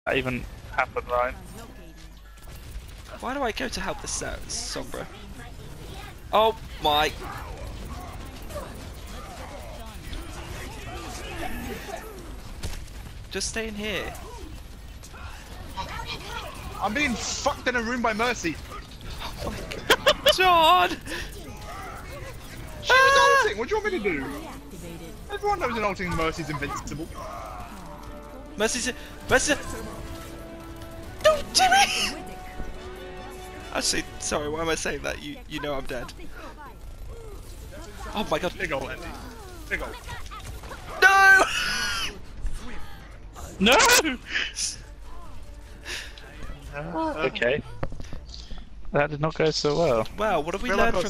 that even happened, right? Why do I go to help this Sombra? Oh my! Just stay in here. I'm being fucked in a room by Mercy. Oh my god. John! She was ulting, what do you want me to do? Everyone knows an ulting Mercy's invincible. Mercy's... Don't do it! Actually, sorry, why am I saying that? You know I'm dead. Oh my god. Big ol' Andy. Big ol'. No! No! Okay. That did not go so well. Wow, what have we Feel like learned I from